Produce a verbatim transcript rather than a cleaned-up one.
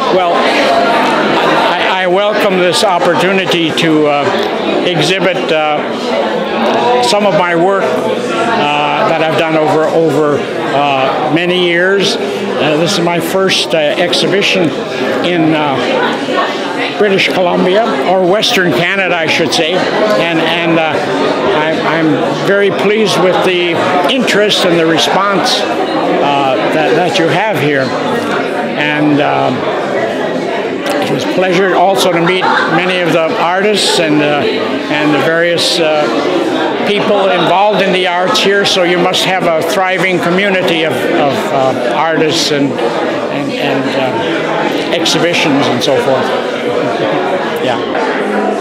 Well, I, I welcome this opportunity to uh, exhibit uh, some of my work uh, that I've done over over uh, many years. Uh, this is my first uh, exhibition in uh, British Columbia, or Western Canada, I should say, and and uh, I, I'm very pleased with the interest and the response uh, that that you have here, and. Um, It was a pleasure also to meet many of the artists and uh, and the various uh, people involved in the arts here. So you must have a thriving community of, of uh, artists and and, and uh, exhibitions and so forth. Yeah.